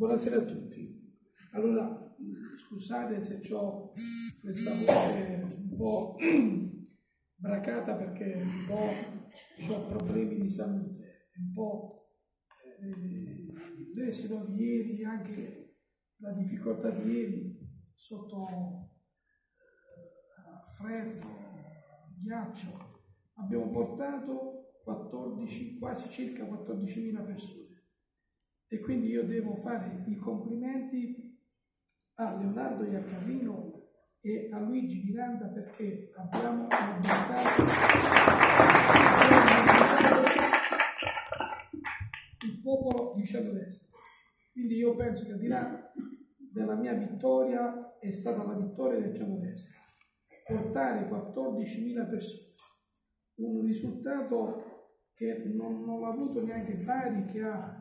Buonasera a tutti. Allora, scusate se ho questa voce un po' bracata perché un po' ho problemi di salute, un po' l'esito di ieri, anche la difficoltà di ieri sotto freddo, ghiaccio. Abbiamo portato quasi circa 14.000 persone. E quindi io devo fare i complimenti a Leonardo Iaccarino e a Luigi Miranda perché abbiamo mobilitato il popolo di centrodestra. Quindi io penso che al di là della mia vittoria è stata la vittoria del centrodestra. Portare 14.000 persone, un risultato che non l'ha avuto neanche Bari, che ha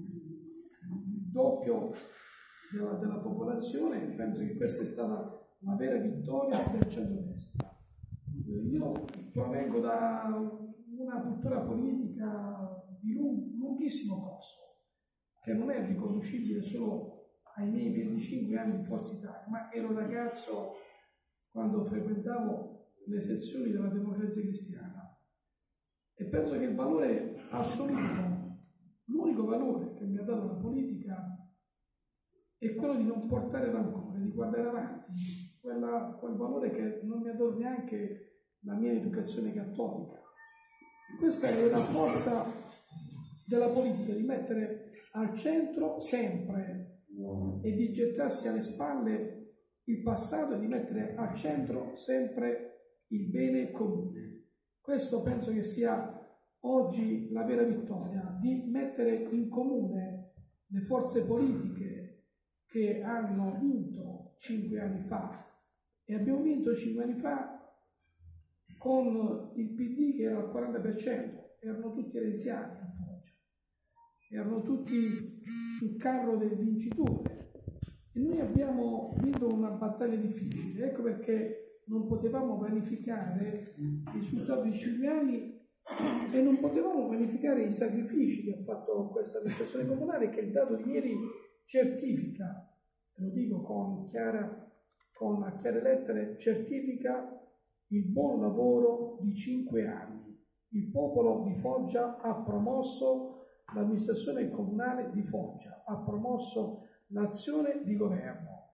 doppio della popolazione. Penso che questa è stata la vera vittoria del centrodestra. Io provengo da una cultura politica di lunghissimo corso, che non è riconoscibile solo ai miei 25 anni in Forza Italia, ma ero ragazzo quando frequentavo le sezioni della Democrazia Cristiana e penso che il valore assoluto, l'unico valore che mi ha dato la politica è quello di non portare rancore, di guardare avanti, quel valore che non mi ha dato neanche la mia educazione cattolica. E questa è la forza della politica, di mettere al centro sempre e di gettarsi alle spalle il passato e di mettere al centro sempre il bene comune. Questo penso che sia oggi la vera vittoria, di mettere in comune le forze politiche che hanno vinto 5 anni fa, e abbiamo vinto 5 anni fa con il PD che era al 40%, erano tutti renziani a Foggia, erano tutti sul carro del vincitore e noi abbiamo vinto una battaglia difficile. Ecco perché non potevamo vanificare il risultato di 5 anni e non potevamo vanificare i sacrifici che ha fatto questa amministrazione comunale, che il dato di ieri certifica, lo dico con chiare lettere, certifica il buon lavoro di 5 anni. Il popolo di Foggia ha promosso l'amministrazione comunale di Foggia, ha promosso l'azione di governo,